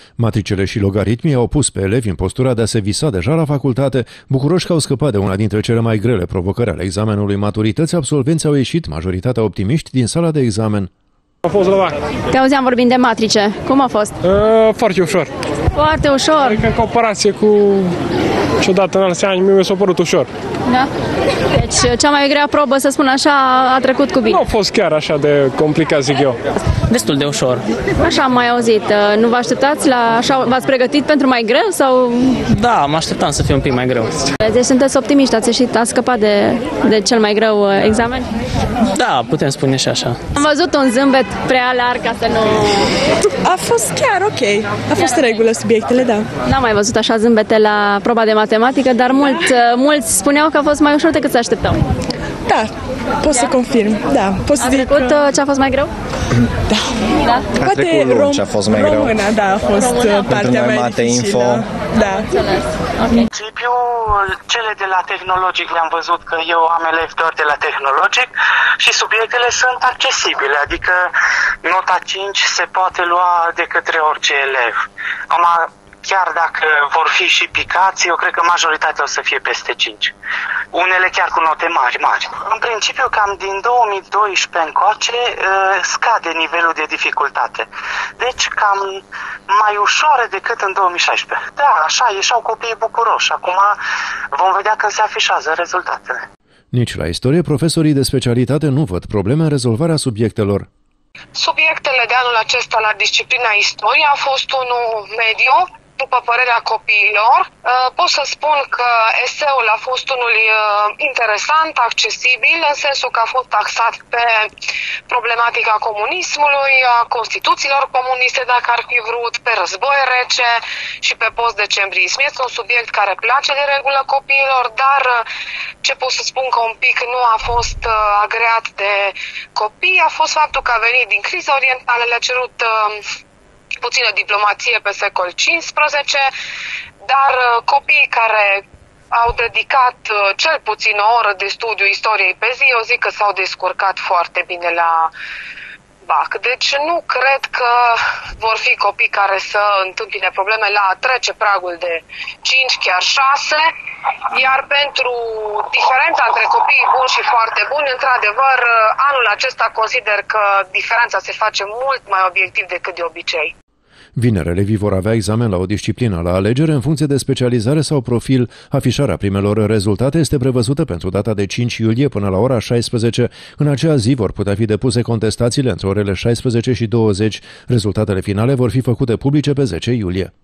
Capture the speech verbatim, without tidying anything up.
Matricele și logaritmii au pus pe elevi în postura de a se visa deja la facultate. Bucuroși că au scăpat de una dintre cele mai grele provocări ale examenului maturității, absolvenții au ieșit, majoritatea optimiști, din sala de examen. A fost la Te auzeam vorbind de matrice. Cum a fost? uh, Foarte ușor. Foarte ușor? Adică în comparație cu ce odată în alți ani, mi s-a părut ușor. Da? Deci cea mai grea probă, să spun așa, a trecut cu bine. Nu a fost chiar așa de complicat, zic eu. Destul de ușor. Așa am mai auzit. Nu vă așteptați la așa? V-ați pregătit pentru mai greu sau? Da, mă așteptam să fie un pic mai greu. Deci sunteți optimiști, ați ieșit, ați scăpat de, de cel mai greu examen? Da, putem spune și așa. Am văzut un zâmbet prea larg ca să nu... A fost chiar ok. A fost în regulă subiectele, da. N-am mai văzut așa zâmbete la proba de matematică, dar mult, mulți spuneau că a fost mai ușor decât se așteptau. Da, pot să confirm. Da, pot să a zic trecut că... ce a fost mai greu? Da. Da? A trecut rom... ce a fost mai greu. Româna, da, a fost Româna. Partea mai mate, dificilă. info. Da. Okay. În principiu, cele de la tehnologic le-am văzut că eu am elevi doar de la tehnologic și subiectele sunt accesibile, adică nota cinci se poate lua de către orice elev. Am Chiar dacă vor fi și picați, eu cred că majoritatea o să fie peste cinci. Unele chiar cu note mari, mari. În principiu, cam din două mii doisprezece încoace scade nivelul de dificultate. Deci cam mai ușoare decât în două mii șaisprezece. Da, așa, ieșeau copiii bucuroși. Acum vom vedea când se afișează rezultatele. Nici la istorie, profesorii de specialitate nu văd probleme în rezolvarea subiectelor. Subiectele de anul acesta la disciplina istorie a fost unul mediu, după părerea copiilor. Pot să spun că eseul a fost unul interesant, accesibil, în sensul că a fost taxat pe problematica comunismului, a Constituțiilor comuniste, dacă ar fi vrut, pe război rece și pe post-decembrism. Este un subiect care place de regulă copiilor, dar ce pot să spun că un pic nu a fost agreat de copii a fost faptul că a venit din criza orientală, le-a cerut puțină diplomație pe secol cincisprezece, dar copiii care au dedicat cel puțin o oră de studiu istoriei pe zi, eu zic că s-au descurcat foarte bine la bac. Deci nu cred că vor fi copii care să întâmpine probleme la a trece pragul de cinci, chiar șase, iar pentru diferența între copiii buni și foarte buni, într-adevăr, anul acesta consider că diferența se face mult mai obiectiv decât de obicei. Vineri, elevii vor avea examen la o disciplină la alegere în funcție de specializare sau profil. Afișarea primelor rezultate este prevăzută pentru data de cinci iulie până la ora șaisprezece. În acea zi vor putea fi depuse contestațiile între orele șaisprezece și douăzeci. Rezultatele finale vor fi făcute publice pe zece iulie.